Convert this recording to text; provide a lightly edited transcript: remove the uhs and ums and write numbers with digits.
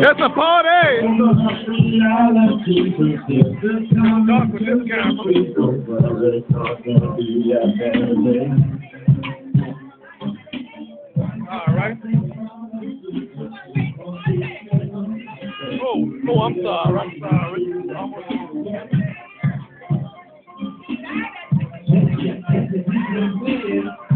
It's a party! Talk with this Alright. Oh, I'm sorry. Almost.